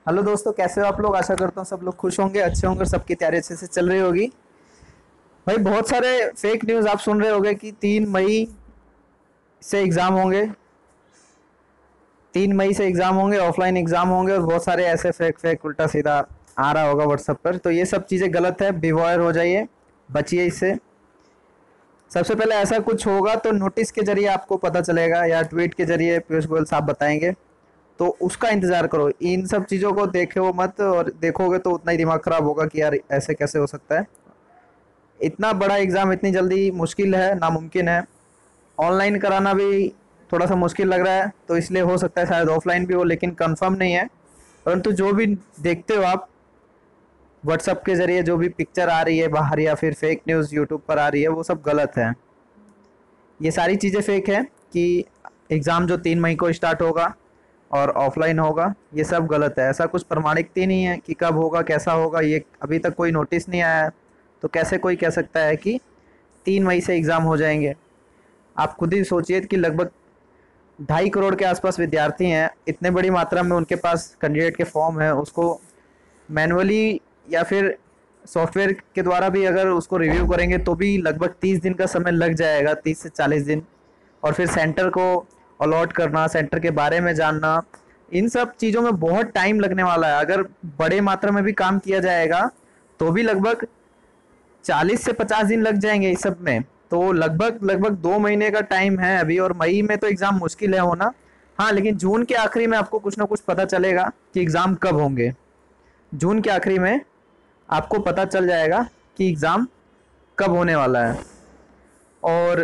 Hello दोस्तों, कैसे हो आप लोग। आशा करता हूँ सब लोग खुश होंगे, अच्छे होंगे और सबकी तैयारी अच्छे से चल रही होगी। भाई बहुत सारे फेक न्यूज़ आप सुन रहे होंगे कि 3 मई से एग्ज़ाम होंगे। 3 मई से एग्ज़ाम होंगे, ऑफलाइन एग्ज़ाम होंगे, और बहुत सारे ऐसे फेक फेक उल्टा सीधा आ रहा होगा व्हाट्सएप पर। तो ये सब चीज़ें गलत है, बिवॉयर हो जाइए, बचिए इससे। सबसे पहले ऐसा कुछ होगा तो नोटिस के जरिए आपको पता चलेगा, या ट्वीट के जरिए पीयूष गोयल साहब बताएंगे। तो उसका इंतजार करो, इन सब चीज़ों को देखो मत, और देखोगे तो उतना ही दिमाग खराब होगा कि यार ऐसे कैसे हो सकता है। इतना बड़ा एग्ज़ाम इतनी जल्दी मुश्किल है, नामुमकिन है। ऑनलाइन कराना भी थोड़ा सा मुश्किल लग रहा है, तो इसलिए हो सकता है शायद ऑफलाइन भी हो, लेकिन कंफर्म नहीं है। परंतु जो भी देखते हो आप व्हाट्सएप के ज़रिए, जो भी पिक्चर आ रही है बाहर या फिर फेक न्यूज़ यूट्यूब पर आ रही है, वो सब गलत है। ये सारी चीज़ें फेक है कि एग्ज़ाम जो 3 मई को स्टार्ट होगा और ऑफलाइन होगा, ये सब गलत है। ऐसा कुछ प्रमाणित ही नहीं है कि कब होगा कैसा होगा, ये अभी तक कोई नोटिस नहीं आया है। तो कैसे कोई कह सकता है कि 3 मई से एग्ज़ाम हो जाएंगे। आप खुद ही सोचिए कि लगभग 2.5 करोड़ के आसपास विद्यार्थी हैं, इतने बड़ी मात्रा में उनके पास कैंडिडेट के फॉर्म है, उसको मैनुअली या फिर सॉफ्टवेयर के द्वारा भी अगर उसको रिव्यू करेंगे तो भी लगभग 30 दिन का समय लग जाएगा, 30 से 40 दिन। और फिर सेंटर को अलॉट करना, सेंटर के बारे में जानना, इन सब चीज़ों में बहुत टाइम लगने वाला है। अगर बड़े मात्रा में भी काम किया जाएगा तो भी लगभग 40 से 50 दिन लग जाएंगे इस सब में। तो लगभग लगभग 2 महीने का टाइम है अभी, और मई में तो एग्ज़ाम मुश्किल है होना। हाँ, लेकिन जून के आखिरी में आपको कुछ ना कुछ पता चलेगा कि एग्ज़ाम कब होंगे। जून के आखिरी में आपको पता चल जाएगा कि एग्ज़ाम कब होने वाला है। और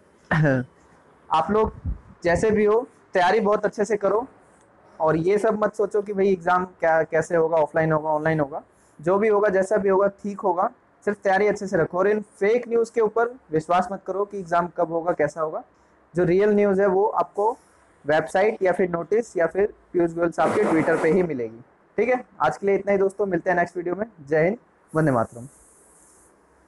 आप लोग जैसे भी हो, तैयारी बहुत अच्छे से करो। और ये सब मत सोचो कि भाई एग्ज़ाम क्या कैसे होगा, ऑफलाइन होगा ऑनलाइन होगा। जो भी होगा जैसा भी होगा ठीक होगा। सिर्फ तैयारी अच्छे से रखो, और इन फेक न्यूज़ के ऊपर विश्वास मत करो कि एग्ज़ाम कब होगा कैसा होगा। जो रियल न्यूज़ है वो आपको वेबसाइट या फिर नोटिस या फिर पीयूष गोयल साहब के ट्विटर पे ही मिलेगी। ठीक है, आज के लिए इतना ही दोस्तों, मिलते हैं नेक्स्ट वीडियो में। जय हिंद, वंदे मातरम।